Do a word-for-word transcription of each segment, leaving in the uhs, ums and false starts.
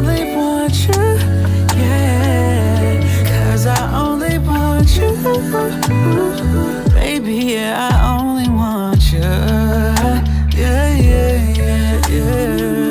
only want you, yeah. Cause I only want you, baby, yeah, I only want you, yeah, yeah, yeah, yeah.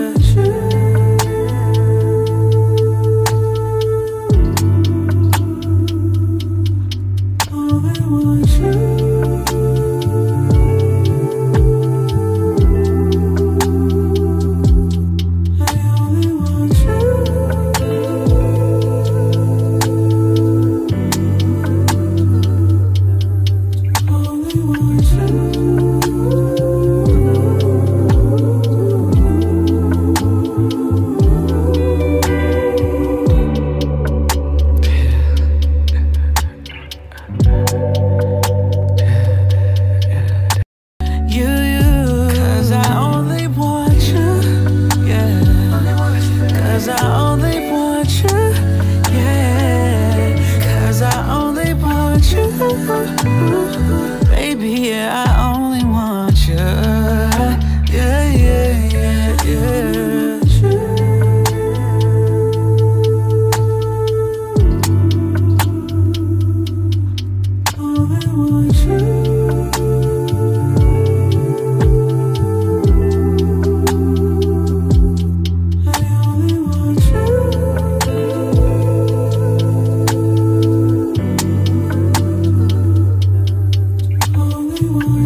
Baby, yeah, I only want you, yeah, yeah, yeah, yeah. Only want you. Only one.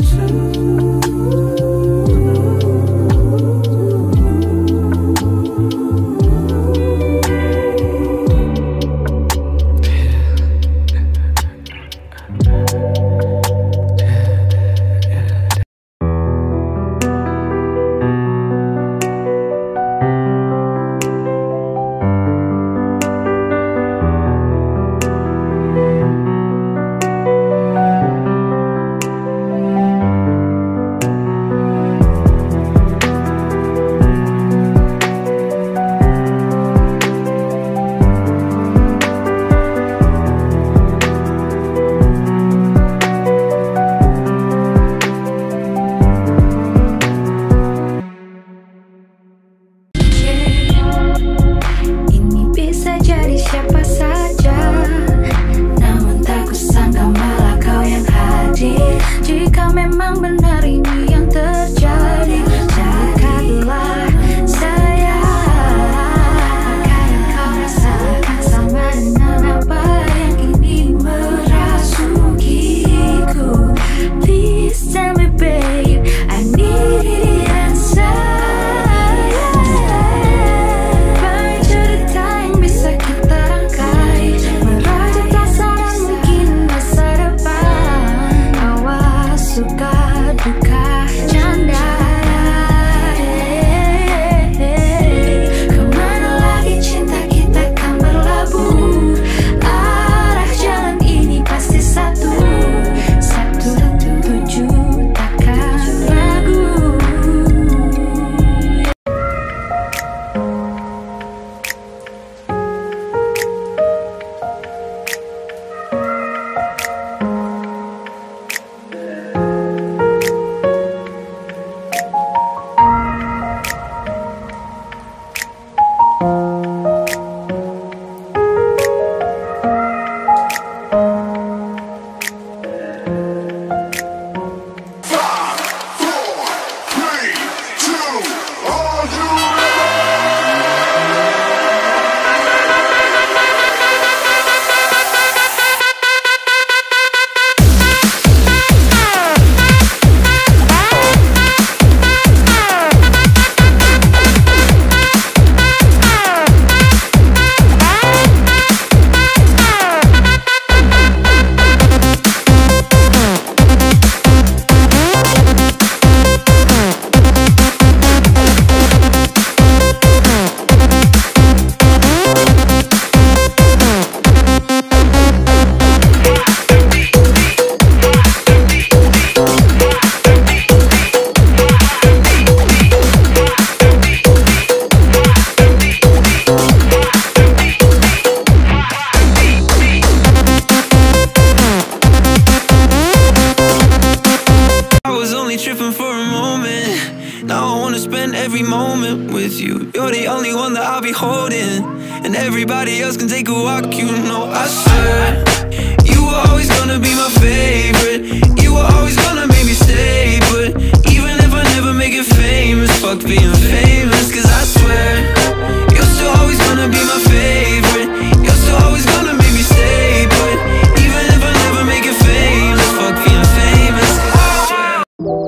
and everybody else can take a walk. You know, I swear you were always gonna be my favorite. You were always gonna make me stay. But even if I never make it famous, fuck being famous. Cause I swear you're still always gonna be my favorite. You're still always gonna make me stay. But even if I never make it famous, fuck being famous. I swear.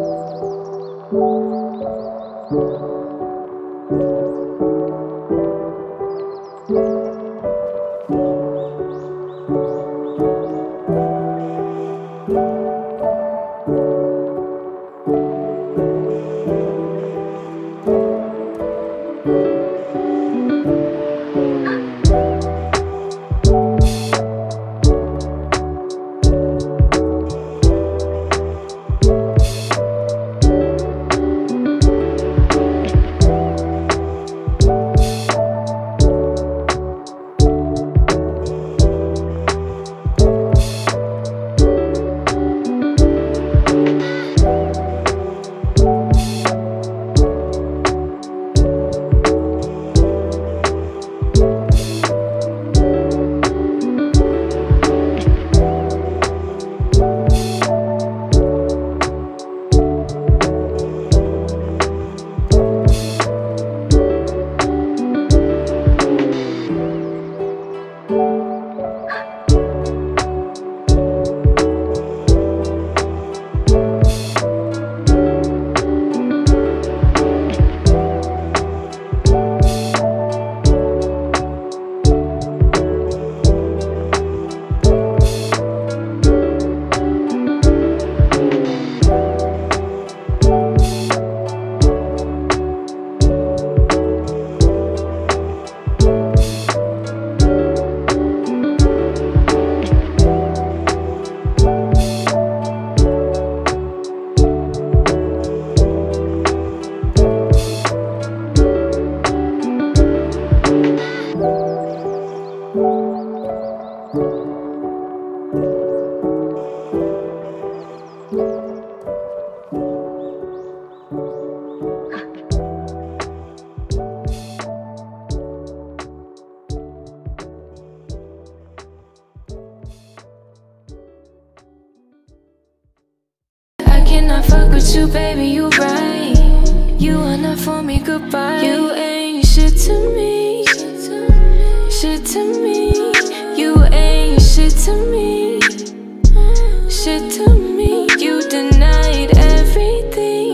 I fuck with you, baby, you right. You are not for me, goodbye. You ain't shit to me, shit to me. You ain't shit to me, shit to me. You denied everything.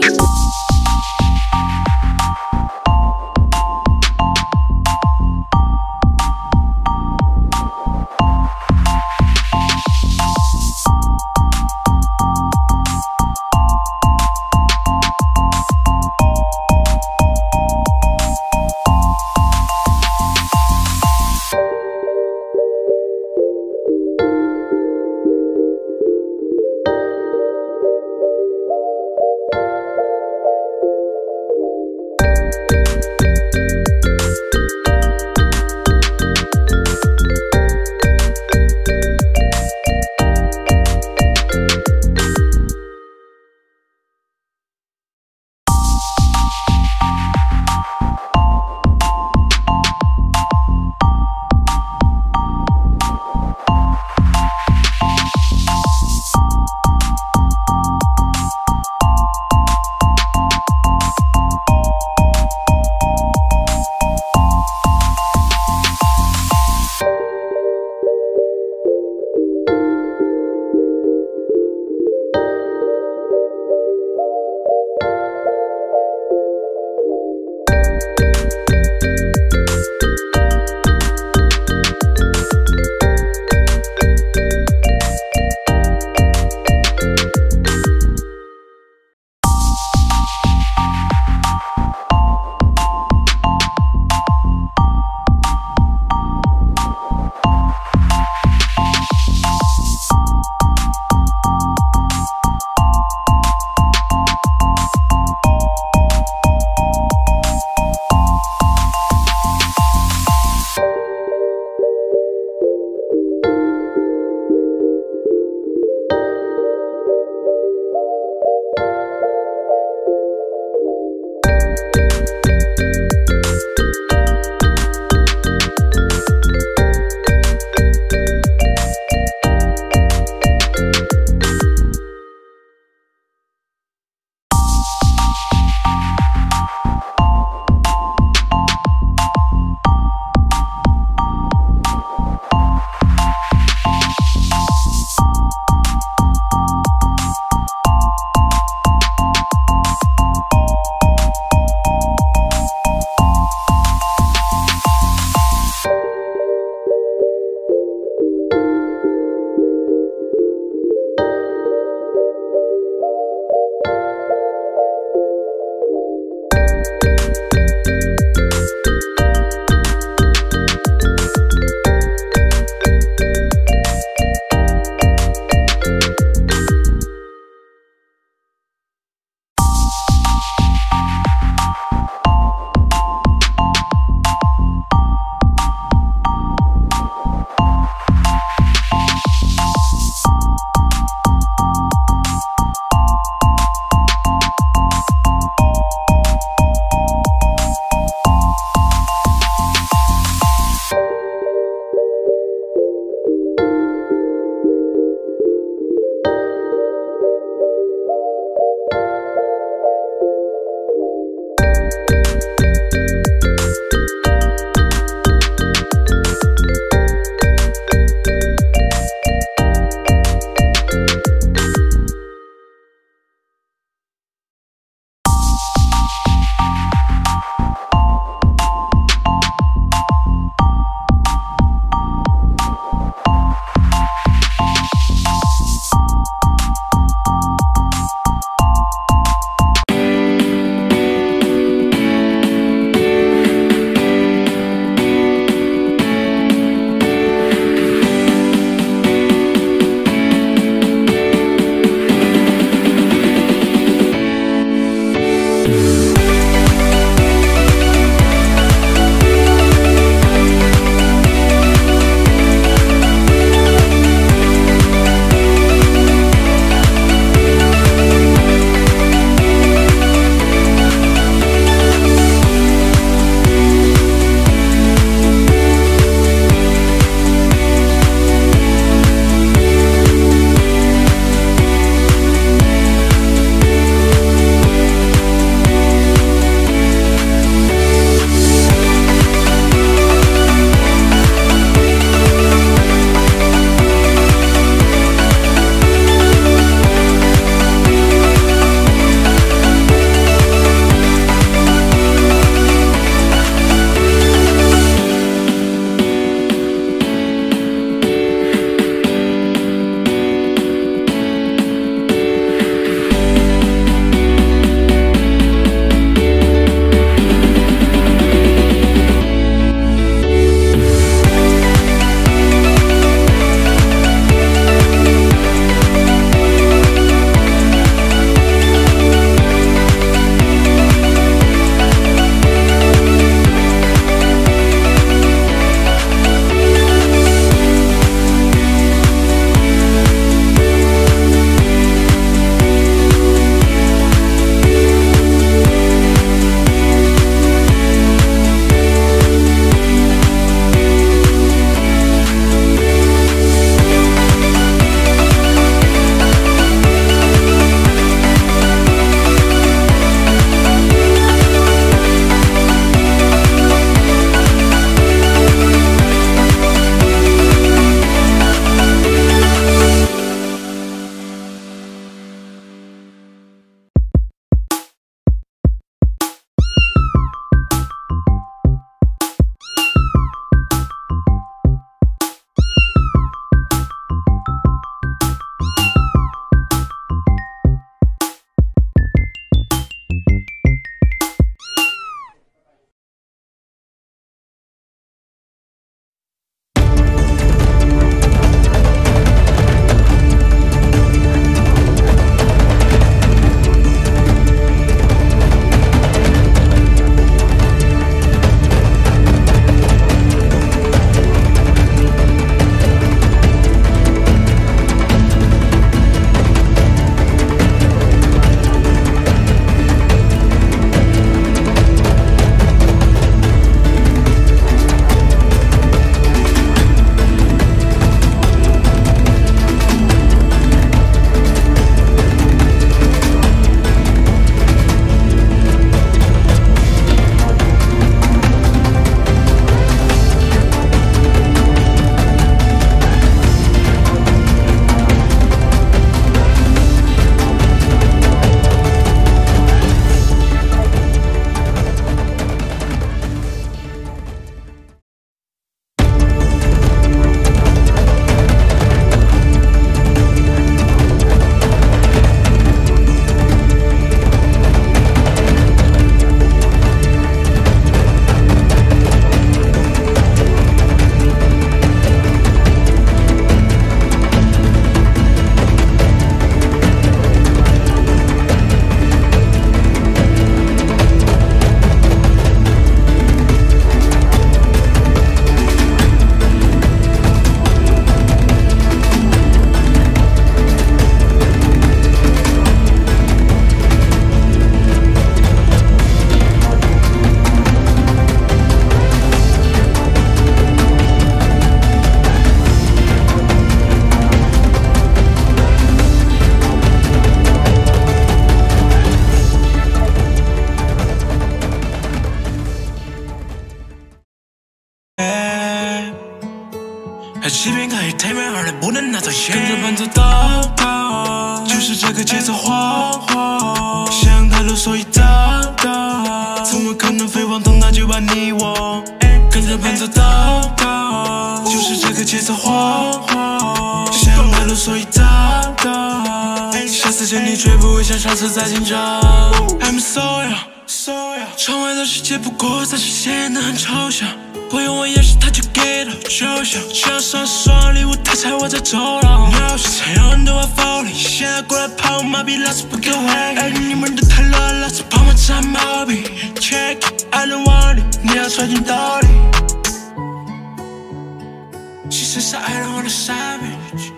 欺骗可以太软而来不能拿走，跟着伴奏到到，就是这个节奏晃晃，想太多所以到到，怎么可能飞黄腾达就把你我，跟着伴奏到到，就是这个节奏晃晃，想太多所以到到，下次见你绝不会像上次再紧张。I'm sorry， 窗外的世界不过暂时显得很抽象。不用我掩饰，他就给了就像墙上双礼物，他猜我在走廊。鸟是太阳都要否定，现在过来跑马屁，老子不给回应。哎，你们都太热，老子帮忙占毛病。Check it，I don't want it， 你要揣进兜里。She says I don't wanna savage，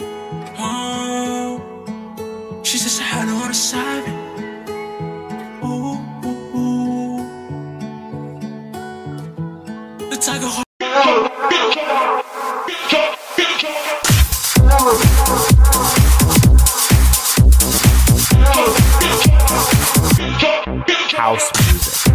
oh She says I don't wanna savage。这个话。 House music.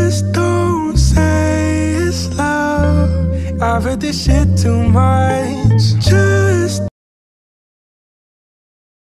I've heard this shit too much.